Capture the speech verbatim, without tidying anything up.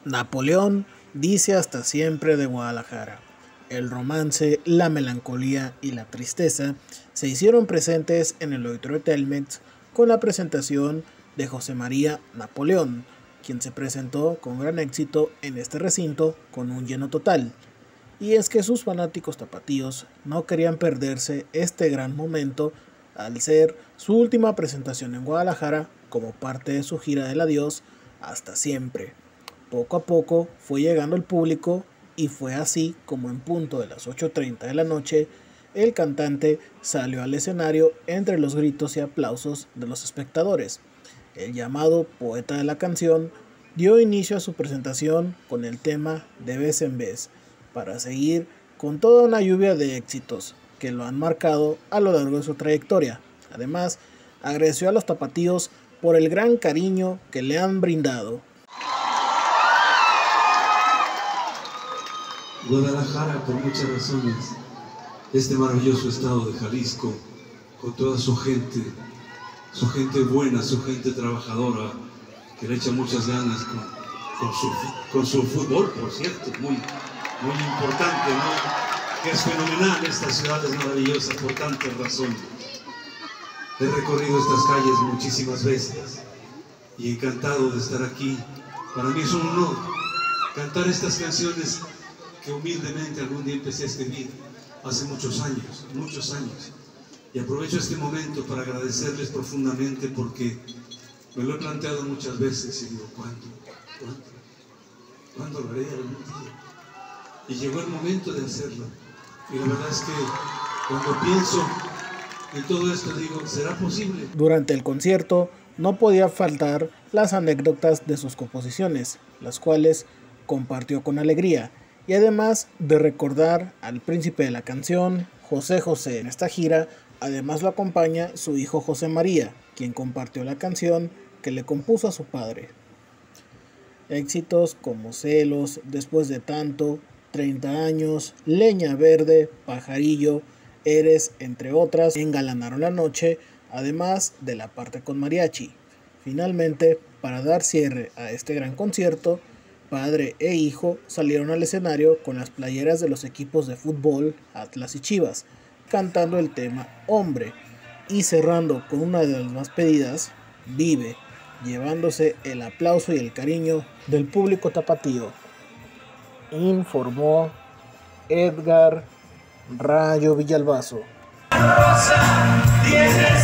Napoleón dice hasta siempre de Guadalajara. El romance, la melancolía y la tristeza se hicieron presentes en el Auditorio Telmex con la presentación de José María Napoleón, quien se presentó con gran éxito en este recinto con un lleno total. Y es que sus fanáticos tapatíos no querían perderse este gran momento al ser su última presentación en Guadalajara como parte de su gira del adiós hasta siempre. Poco a poco fue llegando el público y fue así como en punto de las ocho treinta de la noche el cantante salió al escenario entre los gritos y aplausos de los espectadores. El llamado poeta de la canción dio inicio a su presentación con el tema De vez en vez, para seguir con toda una lluvia de éxitos que lo han marcado a lo largo de su trayectoria. Además, agradeció a los tapatíos por el gran cariño que le han brindado. Guadalajara, por muchas razones, este maravilloso estado de Jalisco, con toda su gente, su gente buena, su gente trabajadora, que le echa muchas ganas con, con, su, con su fútbol, por cierto, muy, muy importante, ¿no? Que es fenomenal, esta ciudad es maravillosa por tantas razones. He recorrido estas calles muchísimas veces y encantado de estar aquí. Para mí es un honor cantar estas canciones que humildemente algún día empecé a escribir hace muchos años, muchos años. Y aprovecho este momento para agradecerles profundamente porque me lo he planteado muchas veces y digo, ¿cuándo? ¿Cuándo? ¿Cuándo lo haré algún día? Y llegó el momento de hacerlo. Y la verdad es que cuando pienso en todo esto digo, ¿será posible? Durante el concierto no podía faltar las anécdotas de sus composiciones, las cuales compartió con alegría. Y además de recordar al príncipe de la canción, José José. En esta gira, además lo acompaña su hijo José María, quien compartió la canción que le compuso a su padre. Éxitos como Celos, Después de tanto, treinta años, Leña Verde, Pajarillo, Eres, entre otras, engalanaron la noche, además de la parte con mariachi. Finalmente, para dar cierre a este gran concierto, padre e hijo salieron al escenario con las playeras de los equipos de fútbol Atlas y Chivas, cantando el tema Hombre, y cerrando con una de las más pedidas, Vive, llevándose el aplauso y el cariño del público tapatío. Informó Edgar Rayo Villalbazo. Rosa,